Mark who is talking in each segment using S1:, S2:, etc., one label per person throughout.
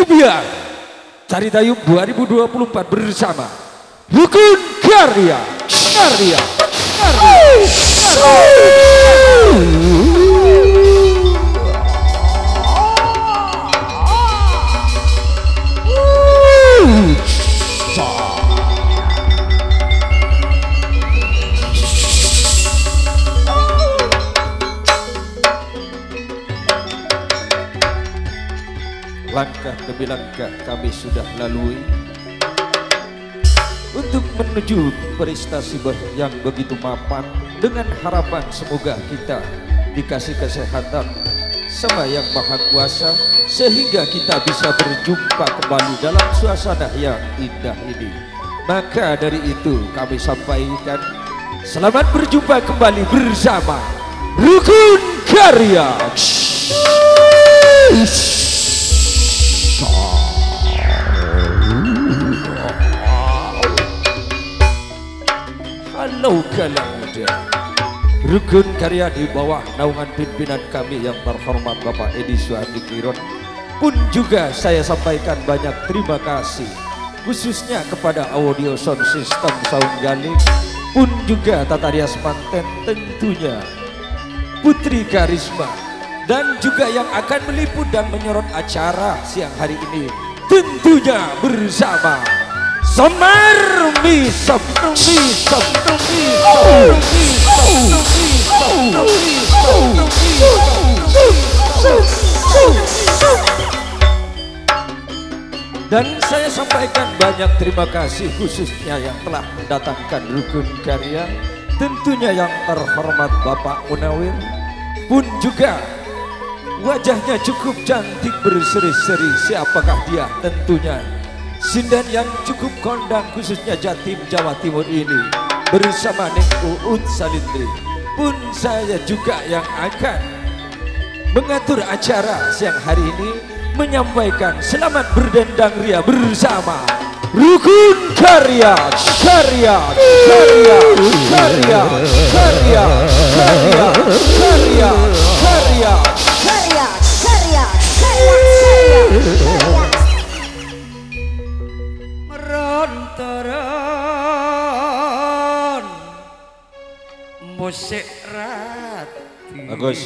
S1: Kebiar Cari Dayung 2024 bersama Rukun Karya Karya Langkah demi langkah kami sudah lalui untuk menuju prestasi yang begitu mapan, dengan harapan semoga kita dikasih kesehatan sama Yang Maha Kuasa sehingga kita bisa berjumpa kembali dalam suasana yang indah ini. Maka dari itu kami sampaikan selamat berjumpa kembali bersama Rukun Karya. Halo kalang muda. Rukun Karya di bawah naungan pimpinan kami yang terhormat Bapak Edi Suhadi Kiron pun juga saya sampaikan banyak terima kasih khususnya kepada Audio Sound System Sound Galing, pun juga Tata Rias Manten, tentunya Putri Karisma, dan juga yang akan meliput dan menyorot acara siang hari ini tentunya bersama Semar Misem. Dan saya sampaikan banyak terima kasih khususnya yang telah mendatangkan Rukun Karya, tentunya yang terhormat Bapak Munawir, pun juga wajahnya cukup cantik berseri-seri. Siapakah dia? Tentunya Sindan yang cukup kondang khususnya Jatim Jawa Timur ini bersama Neng Uut Salindri. Pun saya juga yang akan mengatur acara siang hari ini menyampaikan selamat berdendang ria bersama Rukun Karya Karya Karya Karya Karya Karya Karya Karya Karya Karya Karya merontoron musik rati. Bagus.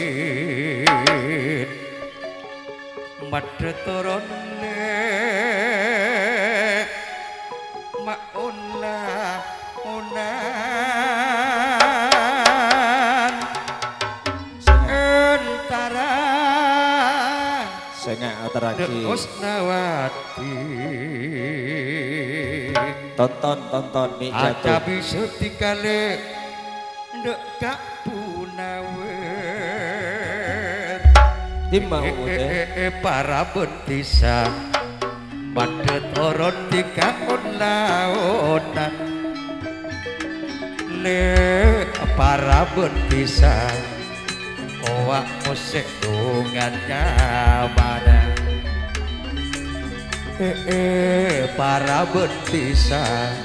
S1: Madetoronne maunlah unan entara sengak ataraki Usnawati. Tonton nih jatuh acabi setikale ndek Kak Punawer timau para bentisa madet oron dikakon laonan le para bentisa owak musik dungannya mana para bentisa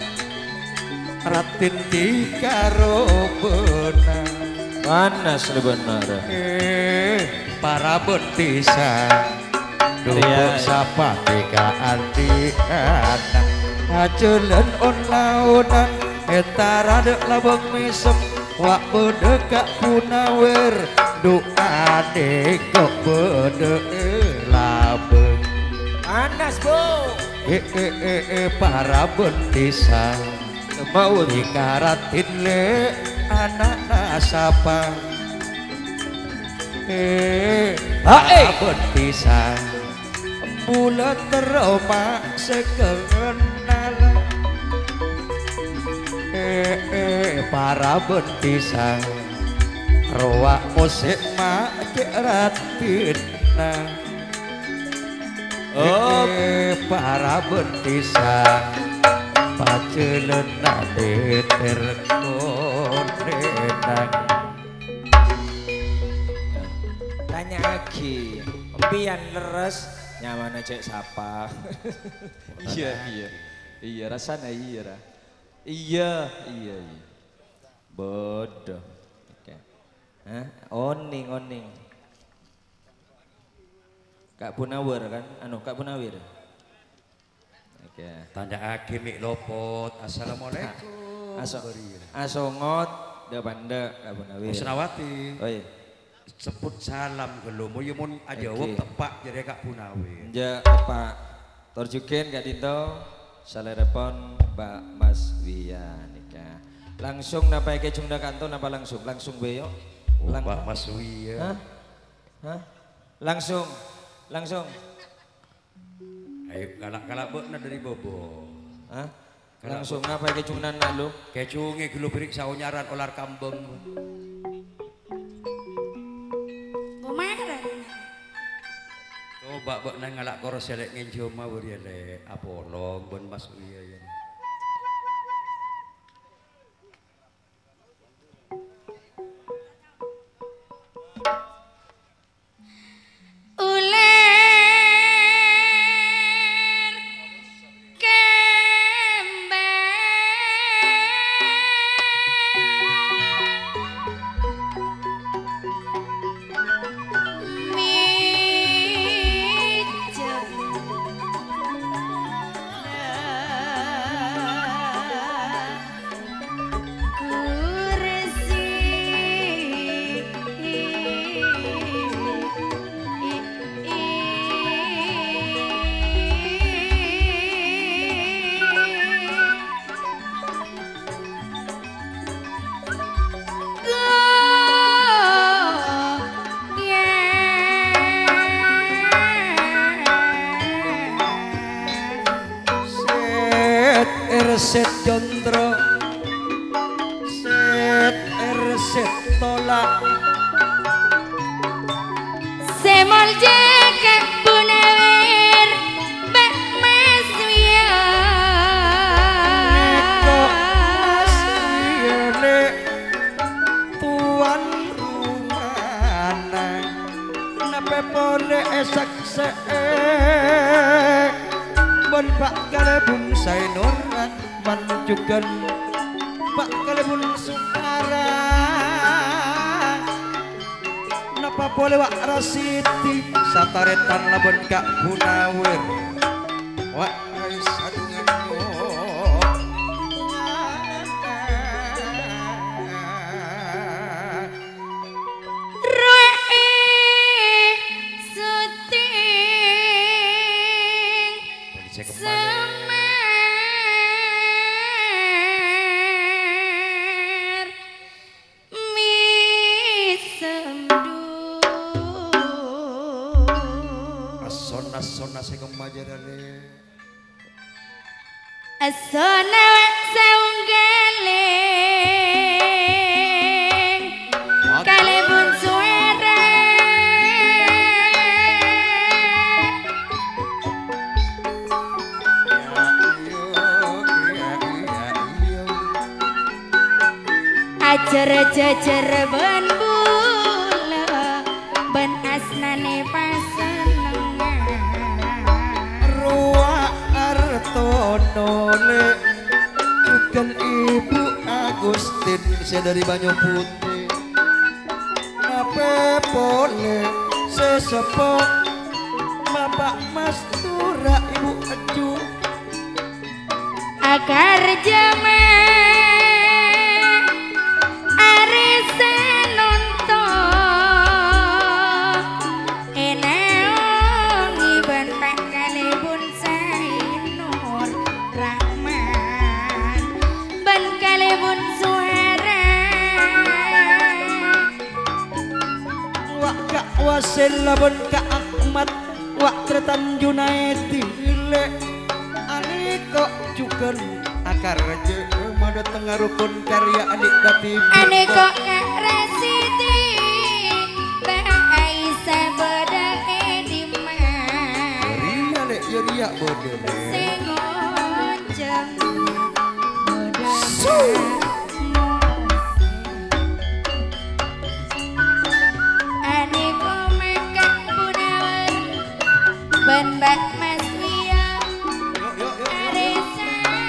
S1: ratin dikaro benar panas benar para bentisa dukuk sapa tika anti-anak hajulen on launan etara dek labang misem wak bedekak Punawer doa dekok bedek labeng panas bu para bentisa mau dikaratin le anak nasapa para bentisa bulan teroma sekenal para bentisa roa musik mak ratina para bentisa pacelen nade terkonenang tanya lagi pian leres nyaman cek sapa. iya rasanya iya bodoh. Oke. Oning Kak Punawir kan, Kak Punawir. Oke.
S2: Tandake mik lopot. Assalamualaikum.
S1: Asongot depande Kak Punawir.
S2: Senawati.
S1: Oh iya.
S2: Sebut salam gelomo yo mun ajawab tepak jare Kak Punawir.
S1: Ja tepak. Torjuken Kak Dinto. Salerepon Mbak Mas Wia nikah. Langsung napa ke Jungda Kanto napa langsung? Langsung beyok.
S2: Mbak Mas Wia.
S1: Hah? Langsung.
S2: Ayo kalak-kalak bokna dari bobo.
S1: Hah? Langsung ngapa ke Jungnan lu?
S2: Kecunge gelo berik saunyaran olar kambeng.
S3: Gomaran.
S2: Coba bokna ngalak karo selek ngenjo mawur ya le. Apolong bon Mas Wia ya. Set Jondro set tolak
S3: Semol Kak Punawir Mbak Mas Wia
S2: Neko Mas Wia nek tuan rumana nape pole esak bon Pak Kalebun Sainoran manjukan Pak Kalebun Sukara napa boleh wak Rasiti sataretan labon Kak Punawir wak sadungan Sona sing majarane
S3: Asona saunggaling Kalebun suara Ajar-ajar ben bula ben asnane
S2: Tonole bukan Ibu Agustin saya dari Banyu Putih nape pole sesepo Bapak Mas Tura Ibu Aju
S3: agar jamaah arisa nonton eneong iban Pak Kalebun Sainur Rahman ban Kalebun Suara
S2: wak Kak Wasil labon Kak Ahmad wak Kretan Junaidi le aniko cuken akar je mada tengah rukun karya adik dati
S3: aniko Kak Rasiti Mbak Aisyah Bodang Ediman
S2: ria le ria bodel
S3: sengonjang aniko Kak Punawir ban Mbak Mas Wia Arisa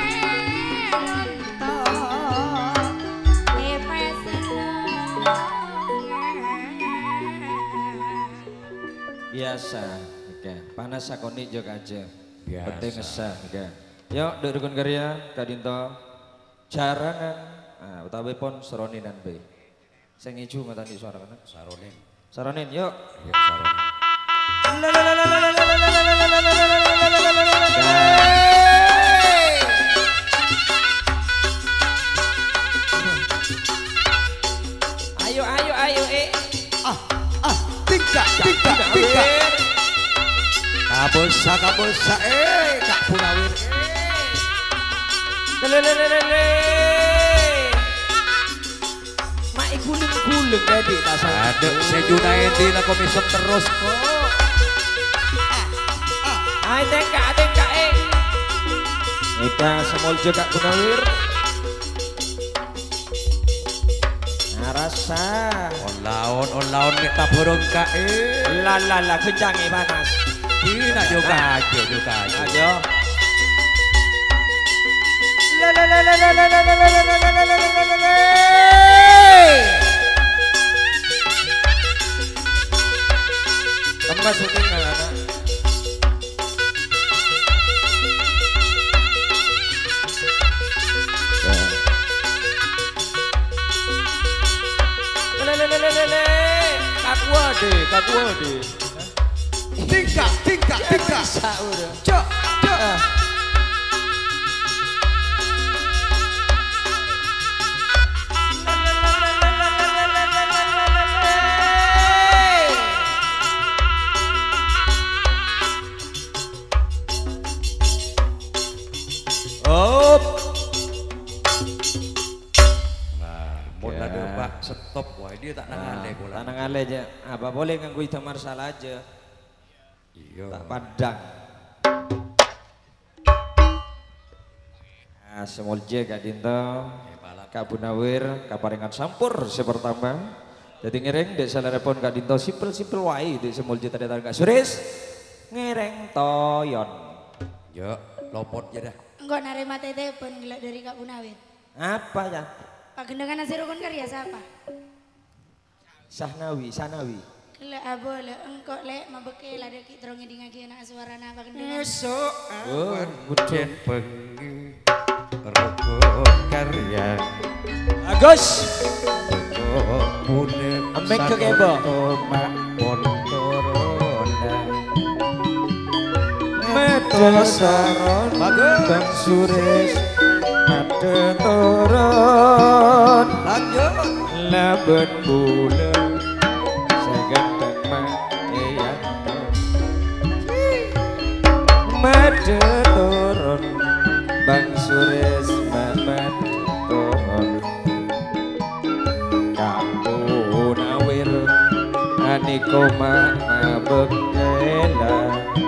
S3: nonton Eva seneng
S1: Biasa Oke, panas sakoni juga aja.
S2: Biasa.
S1: Penting ngesah nggih. Yuk, Dek Rukun Karya, Kadinto. Jaranan. Nah, utawi pun seronin dan B. Sing ijo ngatani suara kana.
S2: Saronin.
S1: Saronin, yuk.
S2: Ya saronin.
S1: Ayo,
S2: Tika. Kabosa, Kak Punawir.
S1: Lelelelele. Mak guling-guling tadi tasar.
S2: Adek Sejunaidi lah komisom terus kok.
S1: Ayo tengka Ika semoljo Kak Punawir. Rasa.
S2: On laon kita burung Kak.
S1: Lala kencangi panas.
S2: Ini juga aja.
S1: Ayo. Emas syuting anak. Kakuade.
S2: Tika. Cok. Stop, wah dia tak nangale bola.
S1: Tak nangale aja. Apa boleh nganggu itu marsal aja.
S2: Iya.
S1: Tak padang. Semolje Kak Dinto, Kak Punawir, kaparingan sampur sepertama. Jadi ngereng dek salerepon Kak Dinto simpel wae dek semolje tadi Kak Suris. Ngereng toyon.
S2: Yo, lopot ya dah.
S3: Enggak nerima telepon gila dari Kak Punawir.
S1: Apa ya?
S3: Pak Gendangan Nasi Rukun Karya siapa?
S1: Sanawi.
S3: Gila boleh engkau lek mabeke lah deki terongnya di ngagi anak suara Pak Gendangan.
S2: Esok
S1: awan
S2: bucin pengi Rukun Karya.
S1: Agus.
S2: Punem
S1: Ambek ke kebo. Metosaron Bang Suris Mate turun
S2: Lanjut.
S1: Laben bulan Seganteng makian Mate turun Bang Suris Mate turun Kamu nawir Anikoma mabekela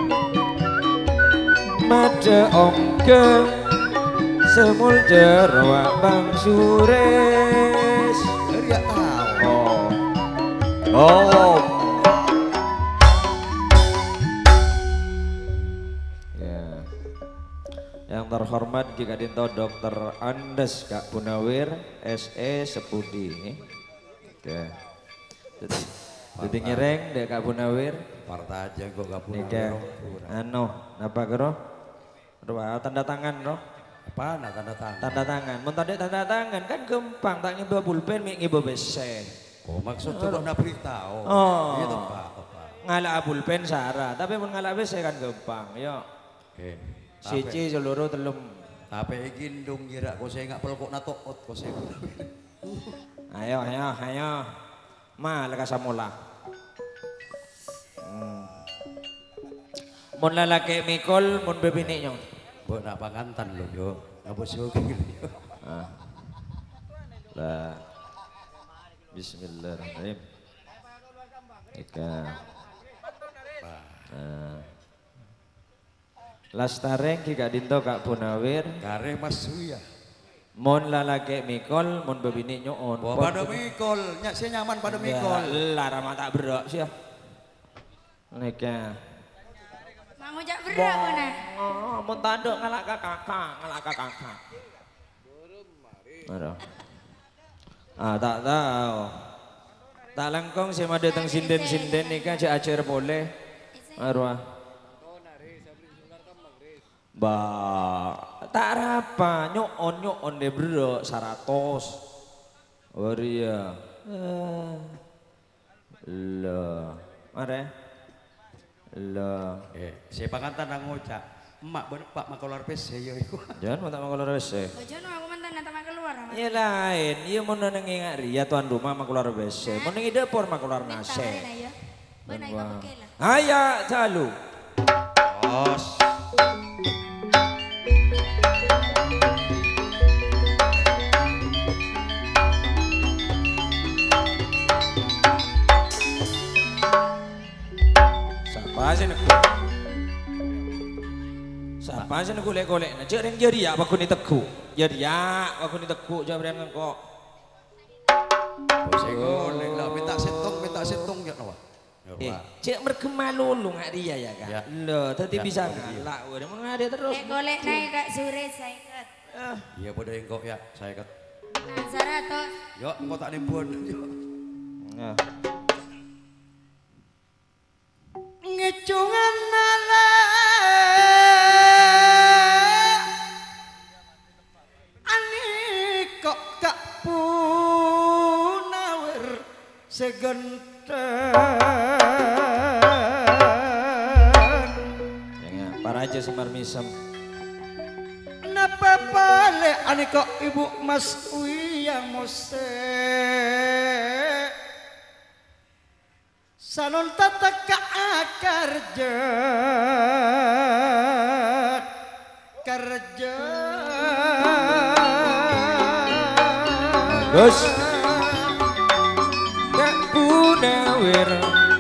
S1: Made ongke semul jerwa Bang Suris.
S2: Teriak tahu.
S1: Oh. Ya. Yang terhormat Ki Kadinto Dr. Andes Kak Punawir SE Sepudi. Oke. Jadi ngereng dek Kak Punawir.
S2: Parta aja kok Kak
S1: Punawir. Napa kero? Tanda tangan roh.
S2: Apa nak tanda tangan?
S1: Tanda tangan. Mun tanda tangan kan gampang tak ngibawa pulpen mik ngibawa besen.
S2: Oh maksud tuh nak beritahu.
S1: Oh.
S2: Iya Pak.
S1: Ngalak pulpen sara, tapi mun ngalak besen kan gampang. Yo.
S2: Oke.
S1: Siji seluruh telum.
S2: Tapi gindung kira kok saya enggak pelkok na tokot kok saya.
S1: Ayo. Ma leka samula. Mun lalaki mikol, mun bebini nyong.
S2: Buat nak pangantan lo yo, ngabos yo kiri.
S1: Lah. Bismillahirrahmanirrahim. Ika. Lastareng Ki Kadinto Kak Punawir.
S2: Kare Mas Suya.
S1: Mon lalaki mikol, mon bebini nyoon.
S2: Wah pada mikol, nyak saya nyaman pada mikol.
S1: Lah rama tak berok sih. Nika.
S3: Mau jak berak mana?
S1: Oh, mun tanduk ngalak kakak. Aduh. Tak tahu. Tak langkong sih mah datang sinden nika cek acer boleh. Arwah. Ba, tak apa, nyon deh bro, 100. Waria, lah, mare, lah.
S2: Saya pangantan nang ngocak, emak bener pak makolar PC yo iku.
S1: Jangan mau tak mau keluar WC.
S3: Bojono aku mantan nata keluar.
S1: Iya lain, iya mau nengi Ria tuan rumah mau keluar WC, mau nengi dapur mau keluar nasi.
S3: Benar ibu bekela.
S1: Ayah jalu.
S2: Os.
S1: Siapa sih nak? Siapa sih nak golek-golek? Nah, cek yang jadi ya, aku ni teku. Jadi ya, aku ni teku. Jawab dengan kok.
S2: Saya golek lah, minta setong ya nawa.
S1: Cek mergema lulu ngak dia ya kan?
S2: Ya.
S1: Loh, tadi
S2: Ya,
S1: bisa
S2: iya.
S1: ngalak. Udah mau ngade terus.
S3: Golek naik kak sore saya ikat.
S2: Iya pada engkau ya, saya kat.
S3: Nah, Zaratos.
S2: Yo, engkau tak nimbuan.
S1: Nah.
S2: Ngecungan nala ani kok gak punawir segenten
S1: Ya, para aja semar misem.
S2: napa balik ani kok ibu mas yang mose salon tata kerja
S1: Gus gak punawir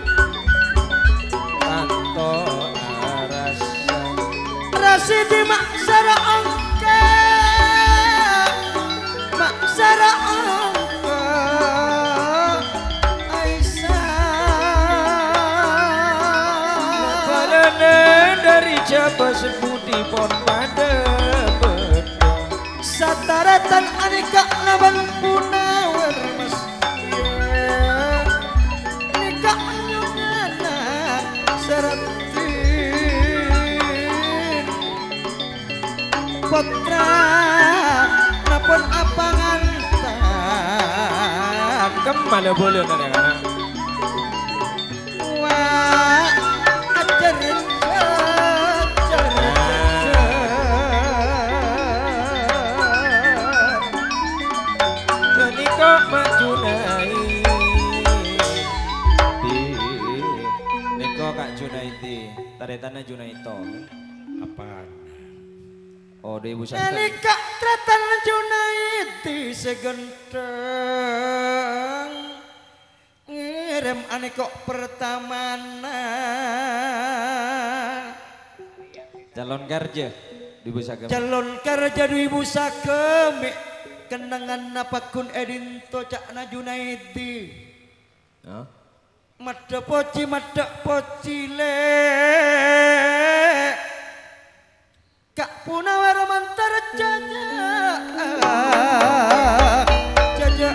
S1: tanto rasa
S2: rasi di maksara angka maksara angka
S1: dari Jawa seputih pon pada bedong
S2: sataratan aneka laban punawir mas nika nyungana seratin potra napun apa ngantan
S1: kemana boleh anak-anak
S2: wah ajar
S1: kok Junai Niko Kak Junaidi taretannya Junaito
S2: apaan
S1: oh di Ibu Sastra
S2: Elika tretan Junaidi segenteng ngirim aneko pertamana
S1: calon kerja di Ibu Sagem
S2: calon kerja di Ibu Sagem kenangan napakun edin tocak na Junaidi
S1: huh?
S2: Mada poci le kak punawar mantar jaja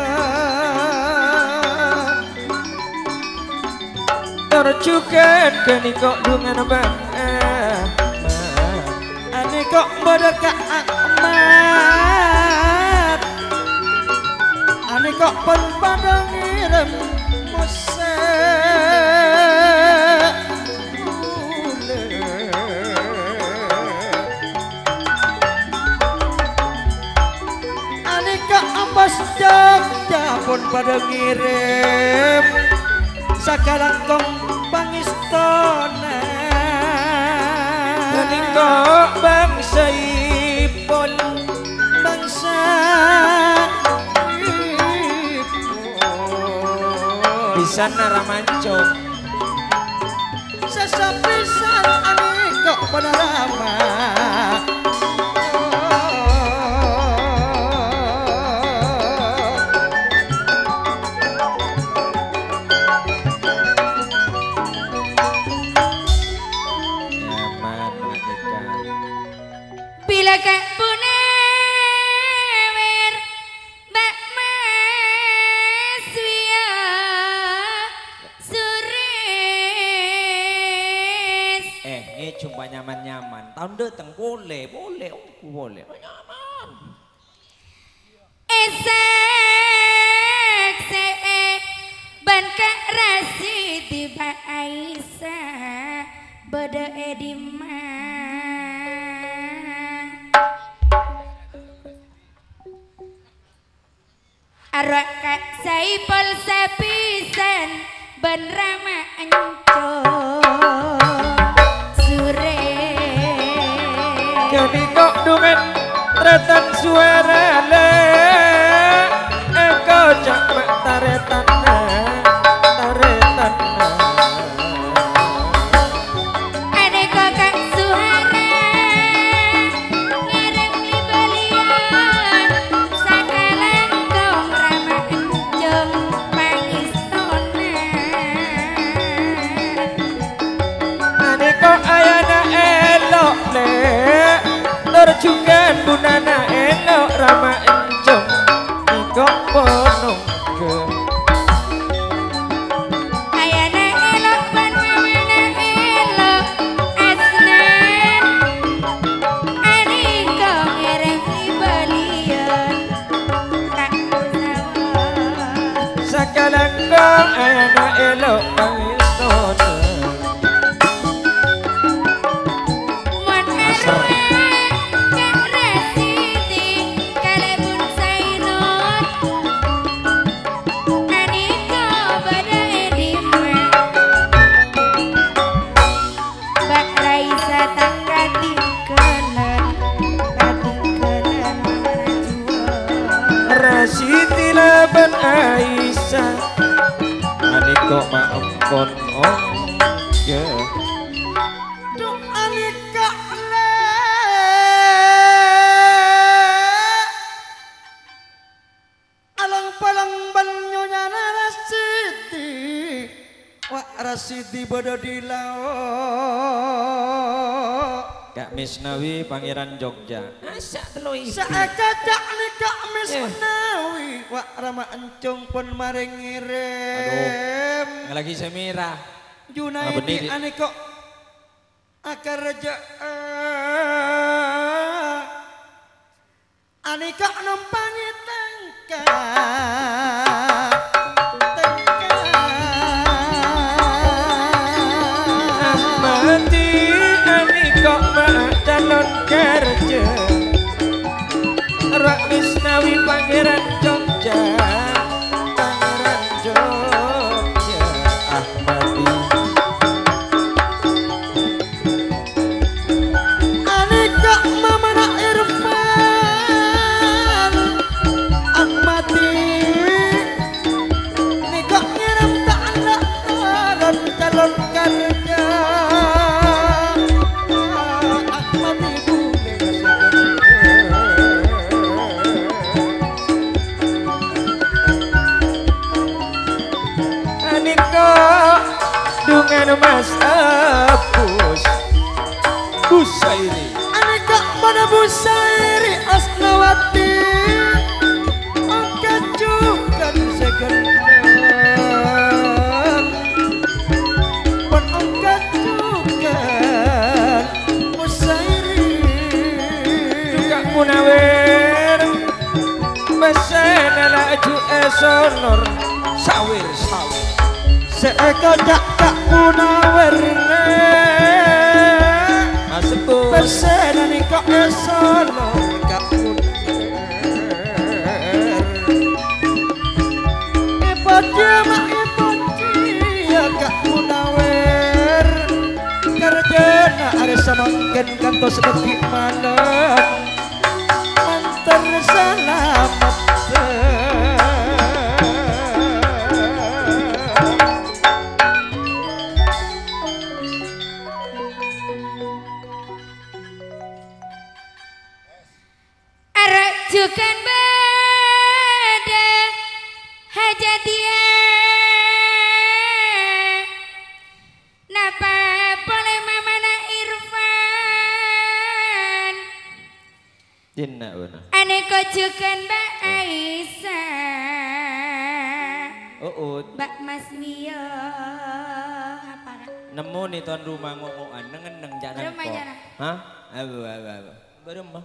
S1: tercuket kini kok dengan bang
S2: ane kok bodaka akmat ane kok pun pada ngirim mose ane kok ambas Jogja pun pada ngirim sakalang kong pangistona
S1: kini kok bangsa ipon
S2: bangsa
S1: bisa naramanco
S2: sesapisan ani kok panorama
S1: nyaman mengajikan
S3: Bila kak punewer Mbak Mas Wia Suris
S1: sumpah nyaman-nyaman. Tahun datang boleh. Oh, boleh. Oh, nyaman.
S3: Esek ban Kak Rasidi Ba Aisyah beda edima arwah Kak Saipul Sapisan ban Rama Ancong Sure
S1: Jadi kok dengan tretan suara le eko cak mak taretan
S3: ane kok Kak Suhara ngareng li balian sakalang kong Rama Encong pangistona
S1: ane kok ayana elok le terjukan bunana elok Rama Encong kok ponong ke
S3: ayana elok ban mamana elok asnan ane kok ngareng li balian Kak Usawa
S1: sakalang kok ayana elok pangistona
S3: Mon arwah Kak Rasidi kalebun sainot aniko bada edima Bak Raisa tak katingkelan najwa
S1: Rasiti laban Aisyah ane kok mak empon ya
S2: Duh anika le alang-palang banyonya Rasidi Wak Rasidi bodo di laut
S1: Kak Misnawi Pangeran Jogja asak telo iki
S2: Saakacak nikah Misnawi Wak Rama Encong pun maring ngirim
S1: lagi semirah
S2: Junaidi aniko akar reja anika numpangi tengka
S1: mati ane kok mak calon kerja Rak Misnawi Pangeran Jogja Ahmadi
S2: anika mamana Irfan Ahmadi nika ngirim tanda taran calon kerja Ahmadi
S1: aniko dengan Mas Apus Busairi
S2: anika mana Busairi Asnawati angkat juga segendan pun angkat juga Busairi
S1: juga Munawir Mesena laju esonor sawir
S2: seeko cak Munawir
S1: Mas Apus
S2: persena nika esonor Kak Munawir ya Kak Munawir kerjana ada samangken kantos detik malam mantar selamat
S3: Arajukan bada hajatia napa boleh mamana Irfan
S1: Jinna bener
S3: ane kojukan Mbak Aisyah
S1: Uut
S3: Mbak Mas Mio apa
S1: Nemu nih tuan rumah ngomongan neng jangan
S3: Berapa jana?
S1: Hah? Abu. Berapa?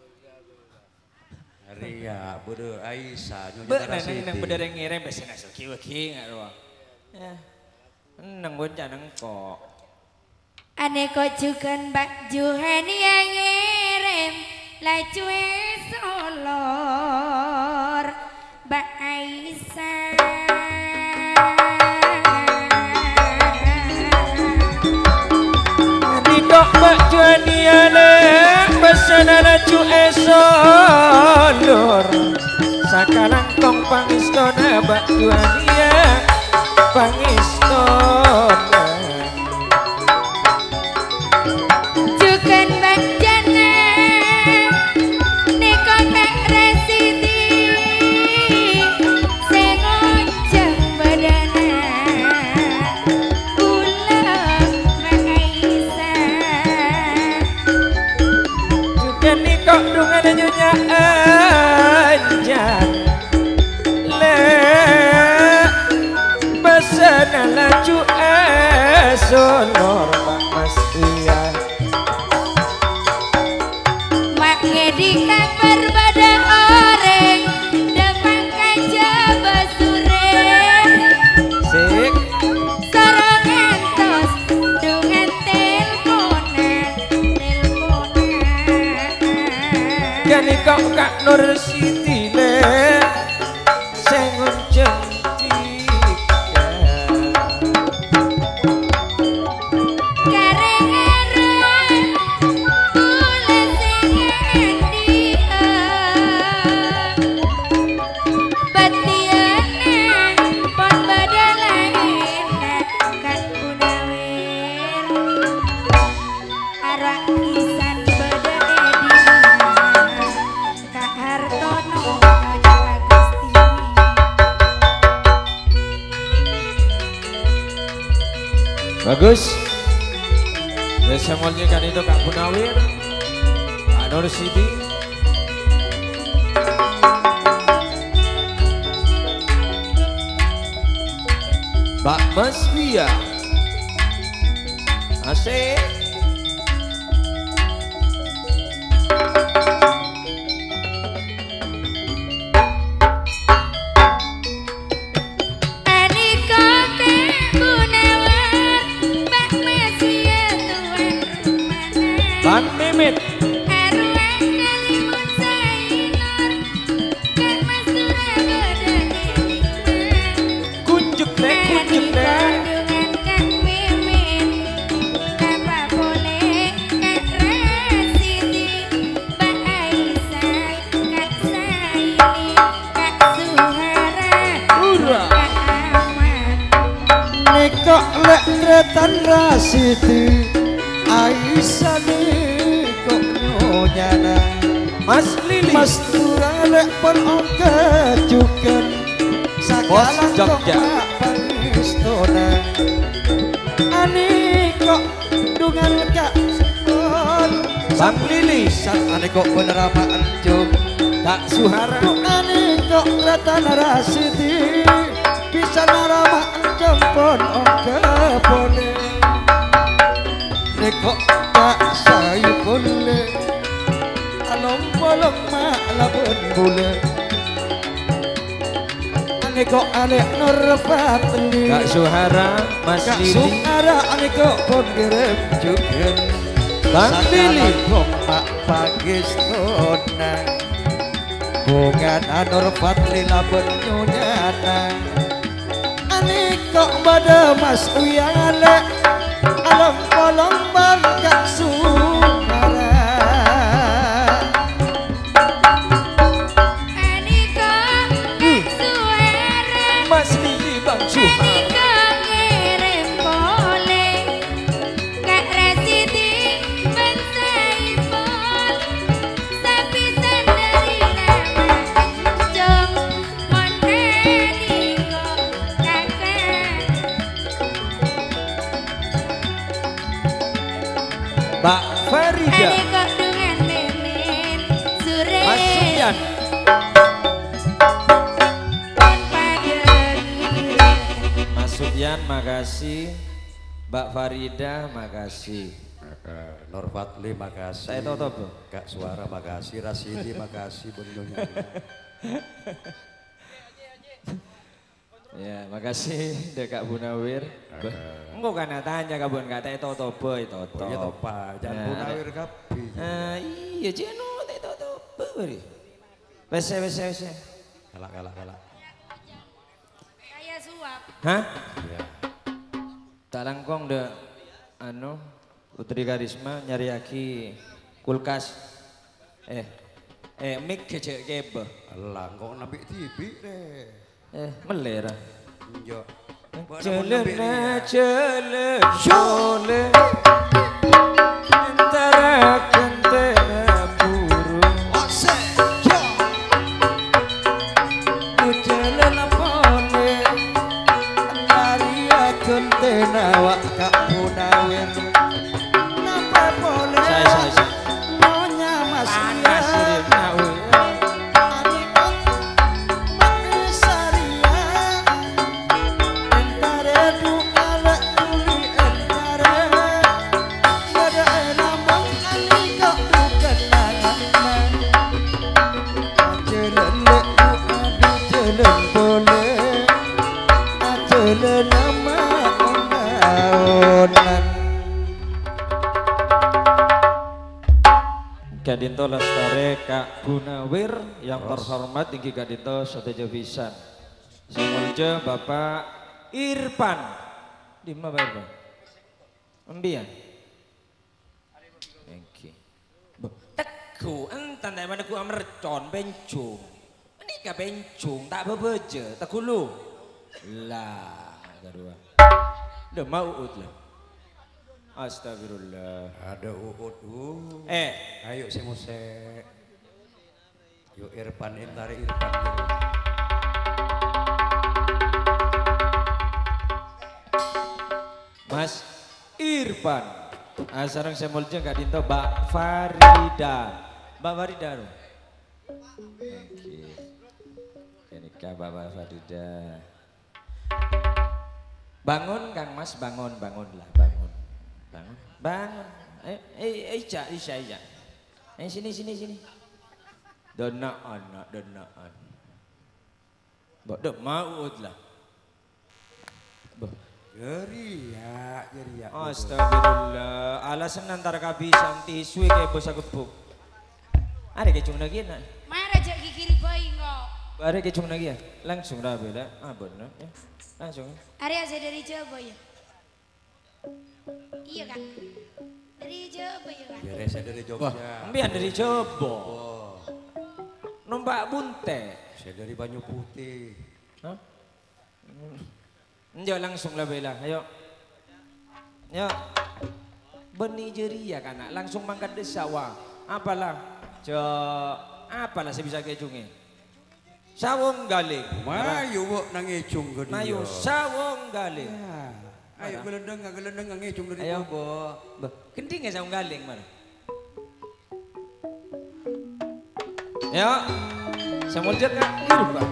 S2: Ria, bodoh Aisyah,
S1: nyonya neng bedereng ngirim besi nasul kiwaki nggak ruang. Ya, neng gonca neng kok.
S3: Ane kok juga Mbak Juhan yang ngirim laju solor Mbak Aisyah.
S1: Dok Mbak Juhan yana besana laju solor. Sakalang kong pangistona Mbak Juhan ya pangistona. Nyonya anjan le besana laju solor Pak Mas iya
S3: mak ngedi kabar pada orang depan kaca basureng
S1: sik
S3: sarang entos dengan teleponan
S1: Gani kok Kak Nur Siti le sengon cantika
S3: karengaran kula sengan dia batiana pon badalaina Kak Munawir arak pisan beda Kak Hartono Agustini.
S1: bagus ya semolnya kan itu Kak Munawir Kak Nur Siti Mbak Mas Bia asik Bang Mimit kunjuk le
S2: Nekok lek kretan rasiti Aisyah nih kok nyonyana
S1: Mas Lili
S2: Mas Turalek pun kejukan Sakalang kok
S1: Jogja.
S2: mak pangistona Ani kok dungan kak sekon
S1: Bang Lili
S2: San ani kok penerama anjung
S1: Kak Suhara
S2: Ani kok kretan rasiti Bisa narama anjung pun kepone Nekok tak sayu boleh Alom bolong mak labun boleh Nekok anek nur patli
S1: Kak Suhara Mas
S2: Kak
S1: Lili
S2: Sungara nekok pun kirim juga
S1: Bang Lili
S2: kok mak pagistona Bungan anur patli labun nyonyana Nekok pada mas uyale Alam kolong bangkak Sungara
S1: Mas Lili Bang Suhara Mbak Farida Mas Sufyan Mas Sufyan makasih Mbak Farida makasih.
S2: Nur Fatli makasih.
S1: Saya toto Bu.
S2: Kak Suara makasih, Rasidi makasih bentuknya.
S1: Ya, makasih dek Kak Bunawir. Engko kan tanya Kak Bun, kata toto boy toto.
S2: Ya toh Pak, jangan Bunawir kabeh.
S1: Iya jeno toto boy. Wes. Kalak.
S3: Kayak suap.
S1: Hah?
S2: Ya.
S1: Tak langkong dek Putri Karisma nyariaki kulkas. Mik kecek kebe.
S2: Lah kok nabi tibi deh.
S1: Melera.
S2: Yo.
S1: Celana shole antara kentena burung. Celana pole antara kentena wak Kak Bunawir. Napa pole? Saya. Maunya Mas Nawir. Gadinto Lestari Kak Bunawir yang terhormat tinggi Gadinto Sotejo Pisan. Semulja Bapak Irfan. Di mana Pak Irfan? Embian. Thank you. Teguh entan dari mana ku amercon bencung. Ini gak bencung tak bebeje teguh lu. Lah kedua. Udah mau ut lah. Astagfirullah.
S2: Ada uut. Ayo semuse. Yuk Irfan intari Irfan.
S1: Mas Irfan. Sareng semulja gak dinto Mbak Farida. Mbak Farida. Oke. Kenika Mbak Farida. Bangun Kang Mas, bangun lah, bangun. Ica. Sini. Donaan. Mbak dek maut lah.
S2: Geria.
S1: Astagfirullah. Alasan antara kabisan tisu kayak bos aku buk. Ada kecung lagi nak.
S3: Mana aja kiri bayi kok.
S1: Ada kecung lagi ya. Langsung dah bela. Benar ya. Langsung.
S3: Area saya dari Jawa ya. Iya kan? Dari Jawa ya kan?
S2: Biar saya dari Jogja.
S1: Ambian dari Jobo. Numpak bunte.
S2: Saya dari Banyu Putih.
S1: Hah? Njok langsung lah bela. Ayo. Beni jeria kan langsung mangkat desa wah. Apalah saya bisa kecungin. Sawong galing.
S2: Mayu bu nangecung ke dia.
S1: Mayu sawong galing.
S2: Ayo gelendeng ngecung dari
S1: ayo bo. Kenting ya sawong galing mana? Yo. Samul jet kan hidup Pak.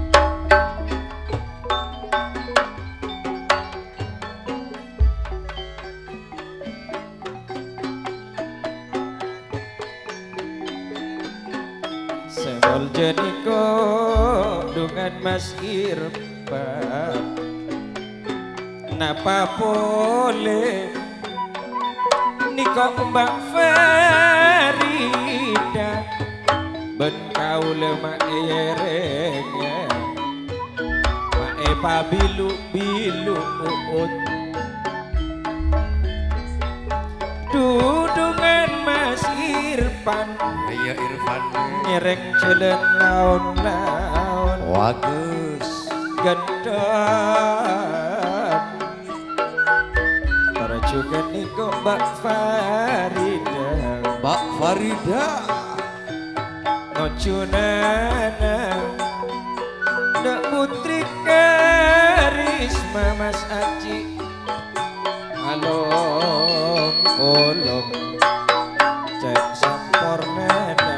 S1: Samul jeniko dengan Mas Irfan. Napa boleh niko Mbak Farida ben kau lemak yerengnya mae pabilu uut dudungan Mas Irfan.
S2: Iya Irfan
S1: nyereng jalan laun
S2: bagus
S1: gendam juga niko Mbak Farida ngocunana ndak putri Karisma Mas Aji kolom cek sampurna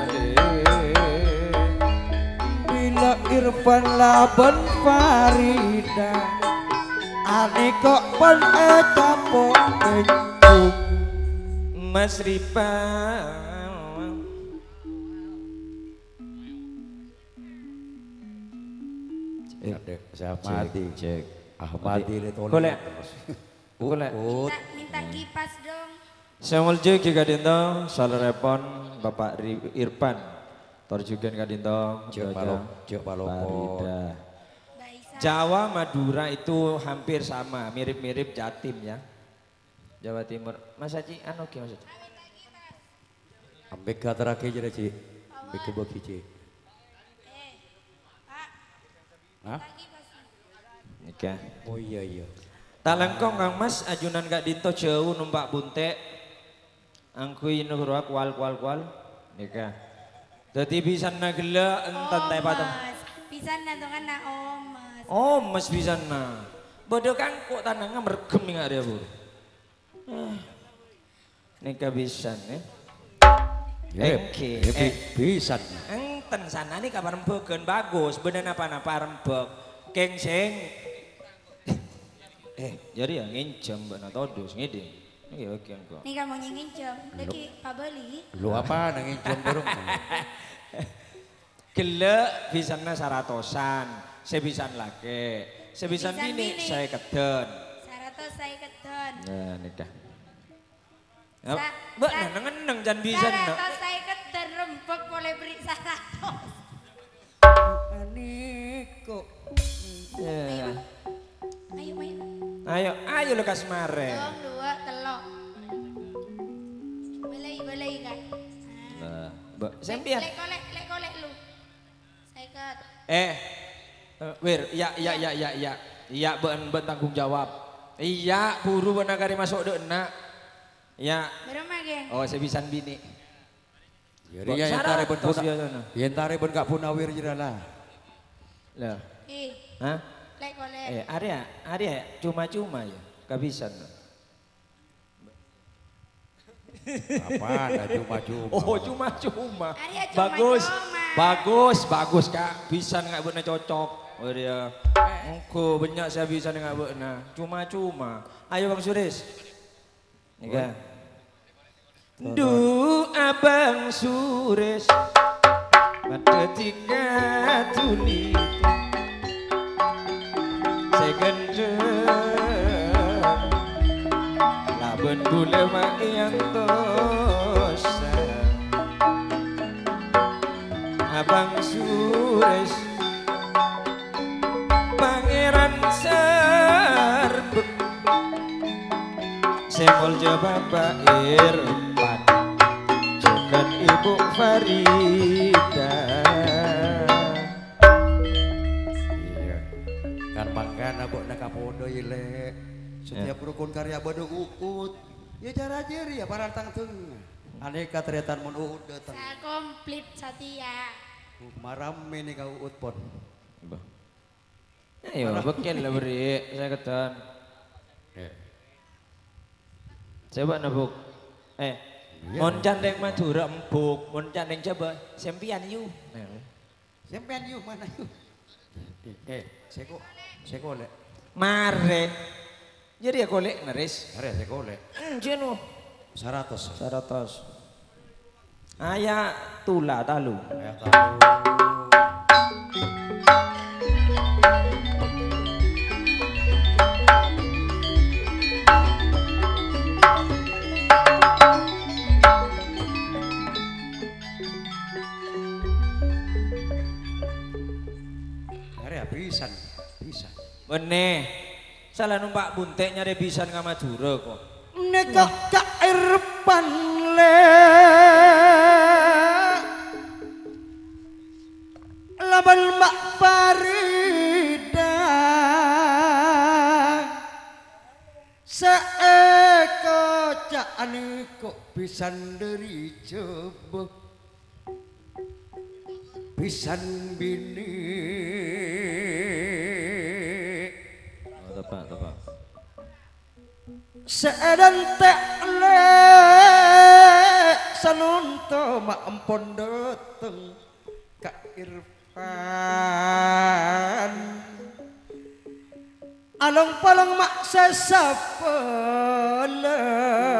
S1: bila Irfan laban Farida
S2: ane kok pon capok encuk
S1: Mas Ripa
S4: Adek Ahmadi
S1: cek
S4: Ahmadi le tolong
S1: golek golek
S3: Minta kipas dong.
S1: Samulje ki kadinto salerepon Bapak Irfan Torjugan kadinto
S4: Cek Palopo
S1: Farida.
S3: Baisa.
S1: Jawa Madura itu hampir sama, mirip-mirip Jatim ya. Jawa Timur. Mas Haji anu ki Mas Haji?
S4: ambek katerake jere Ci ambek kebaki Ci
S3: Pak.
S4: Hah
S1: Nikah.
S4: oh iya
S1: Talengkong Kang Mas ajunan gak dinto jauh numpak bunte. Angkui nuhruak kual. Nikah. Dadi bisa nagela enten teh patem.
S3: Pisan nantongan na omes.
S1: Oh, Mas bisa na. Bodoh kan kok tanangnya meregem nih dia bu. Nikah bisa nih.
S4: Bisa.
S1: Enten sana nih kabar rembegen bagus, bener apa-apa rembeg. Kengseng. Jadi ya nginjem mbak Natodus ngide. Iya oke kok.
S3: Nih kamu nginjem, lagi pabeli.
S4: Lu apa nangin jom dorong?
S1: Gelek bisana saratosan, sebisan laki, sebisan bini saya kedon.
S3: Saratos saya kedon.
S1: Nah nikah. Mbak neng jan bisa nak.
S3: Saratos saya kedon rembek boleh beri saratos.
S2: Niko
S1: Ayo lekas mare.
S3: Dong dua telok. Belai kan.
S1: Nah, Mbak sempian.
S3: Lek kolek lu. Saya ket.
S1: Wir, ya. Iya, ben tanggung jawab. Iya, buru benar kari masuk dek nak. Ya.
S3: Berapa geng?
S1: Oh, sebisan bini.
S4: Jadi ya yang tare pun gak punawir jeralah.
S1: Lah.
S3: Hah? Lek kolek.
S1: Arya cuma-cuma ya, kehabisan.
S4: Apa ada cuma-cuma.
S1: Oh, cuma-cuma.
S3: Arya
S1: Bagus Kak. Bisa nggak bener cocok. Oh dia. Engko banyak saya bisa nggak bener. Cuma-cuma. Ayo Bang Suris. Nika. Abang Suris. Pada tiga tuli. Laben bule mak yang tosa Abang Suris Pangeran Serbuk Semol Bapak Irfan Juga Ibu Farida
S4: Mangkana bok nakapodo ile setiap rukun karya bodo uut ya cara jeri ya para tangtung aneka teriatan mun uut datang
S3: saya komplit Satya
S4: maram ini kau uut pon
S1: ayo bekel lah beri saya ketan coba nabuk mon candeng Madura empuk mon candeng coba sempian yu
S4: mana yu Seko lek.
S1: Mare. Jadi ya kolek naris.
S4: Are seko lek.
S1: Jeno.
S4: 100.
S1: Aya tula talu.
S4: Aya talu. Bisa.
S1: Benih. Salah numpak buntek nyari bisan ke Madura kok.
S2: Nekok Irfan le laban Mbak Farida seeko cak kok pisan dari coba pisan bini
S1: Tepak.
S2: Seedan tekle sanunto mak empon dateng Kak Irfan along palang maksa sapala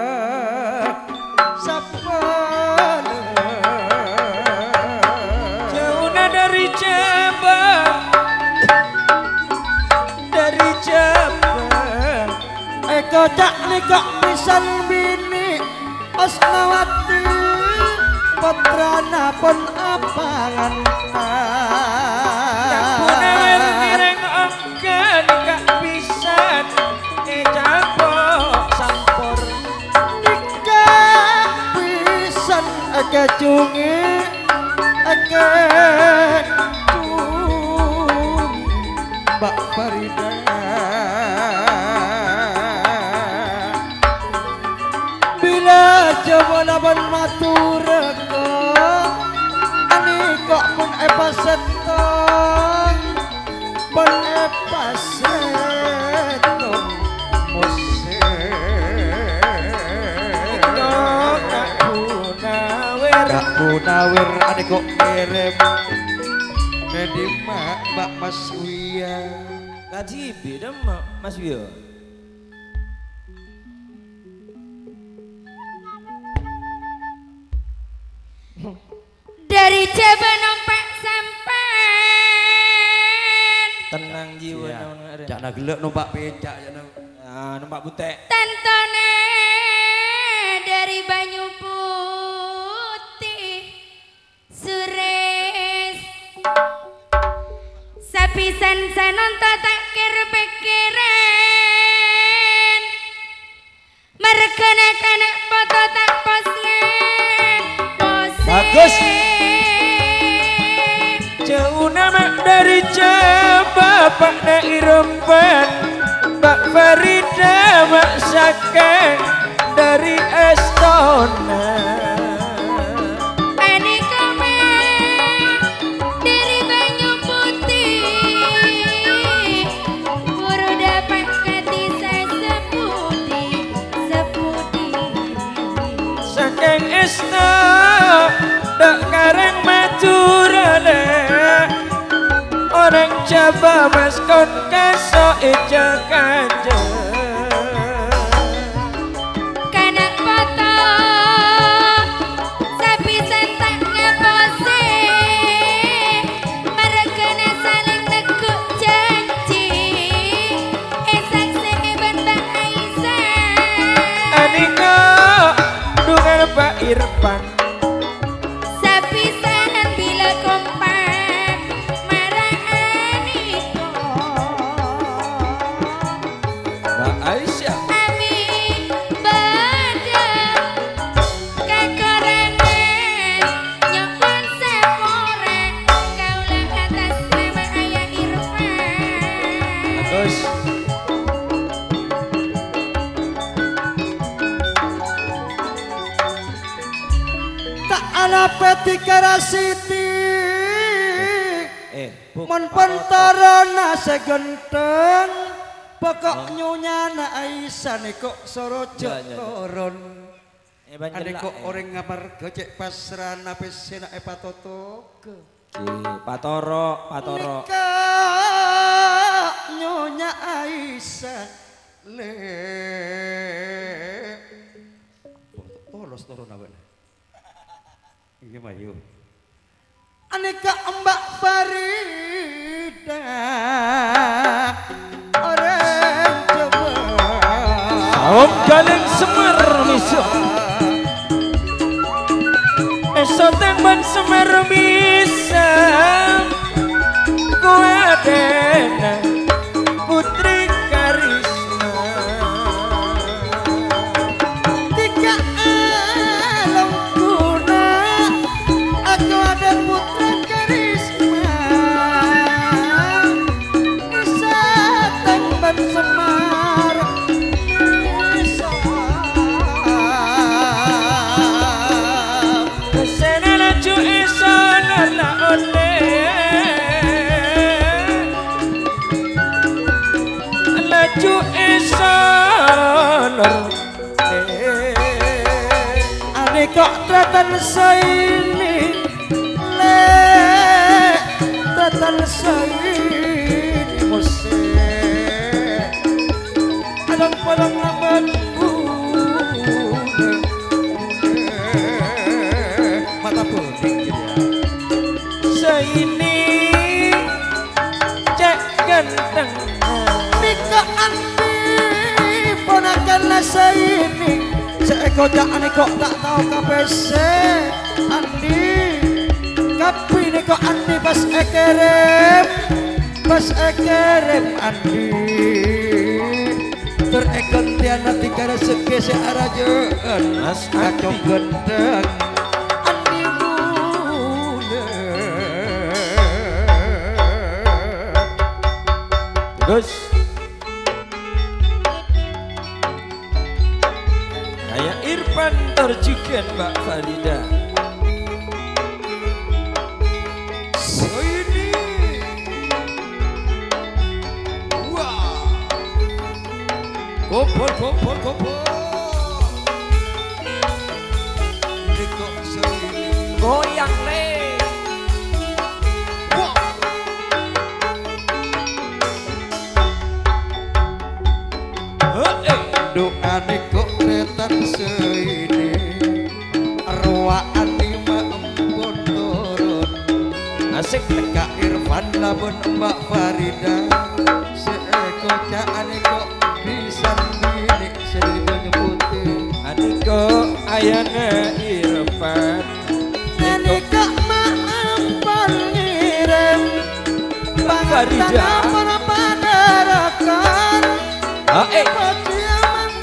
S1: jauh dari Jabal
S2: eko cak nikah pisan bini Asnawati putrana pun apangan
S1: Punawir mireng angkat gak pisan Jabal sampur
S2: nikah pisan eke cungi eke Mbak Farida bila coba laban matur kok ani kok pun epasetong pun epasetong Kak Punawir ane kok kirim Dedi Mbak Mas Wia
S1: Kaji beda Mas Wio.
S3: Dari Jawa nompak sampan
S1: Tenang jiwa naon ngare.
S2: Cak na gelek numpak becak ya
S1: Numpak butek.
S3: Tantone dari Banyu Putih Sures sapisan sanonto tak pikiran merkena kena foto tak posngan
S1: Bagus. Jauh nama dari Jawa Pak Nairumpan Mbak Farida Mbak Sake dari Estona
S3: Ani komen dari Banyu Putih Buru dapat katisa seputih
S1: saking Estona dak karang maturane orang Jawa mas kon kaso eja kanjeng
S3: Kanak foto sapisan tak ngepose merekena saling neguk janji esak seeben Mbak Aisyah
S1: Anika dengan Pak Irfan
S3: sapisan bila kompak marah Aniko
S1: Mbak Aisyah
S3: Ami bada kekurangan nyokon sepora kaulah atas nama ayah Irfan
S1: bagus
S2: tak ala peti karasiti mon pentarana segenteng pokok nyonya na Aisyah nih kok sorojo koron ane kok orang ngamar gocek pasrana pesena epatoto
S1: Patoro
S2: nikah nyonya Aisyah le polos turun apa ini mayu aneka Mbak Farida orang coba
S1: Om Galeng Semar Miso Esoten ban Semar Misa Kuadena Putri Karisma
S2: tiga alam guna aku ada putra karisma bisa temban semar bisa
S1: Kesana laju esana la ole Laju esana
S2: ane kok tratan saini le tratan saini musik padang lambat mata putih ya.
S1: Saini cek ganteng
S2: Nika Andi ponakan saini seeko jane kok tak tau KPC Andi kapi niko Andi pas ekerem Andi terekentian nanti karena sekese arajeun
S1: Mas
S2: kacau
S1: Andi
S2: gendeng Andi mule
S1: Gus kayak Irfan terjukan Mbak Farida
S2: ini wah kopol ini kok sini
S1: goyang le
S2: wah doa kok retan seini arwaan lima empon turun
S1: asik
S2: Kak Irfan labun Mbak Farida seeko caan kok bisa bini sedih nyebutin
S1: adiko ayana Irfan
S2: ini kak maafan ngirim
S1: Farida.
S2: para padarakan Peciaman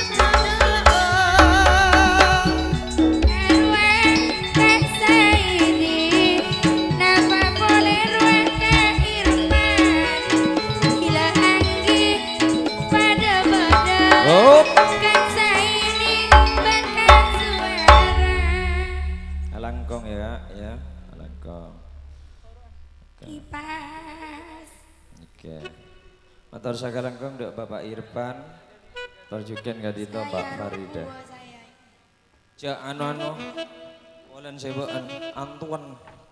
S2: kerajaan
S3: Rue Kak Saidi napa boleh rue Kak Irfan gila anggi pada badan
S1: Oh.
S3: Kak Saidi berkat suara
S1: alangkong ya alangkong
S3: kipas
S1: oke motor sakalangkong dok Bapak Irfan terjukan gak dito Mbak Farida
S3: buat saya
S1: ja anu Wolen sebaan Antuan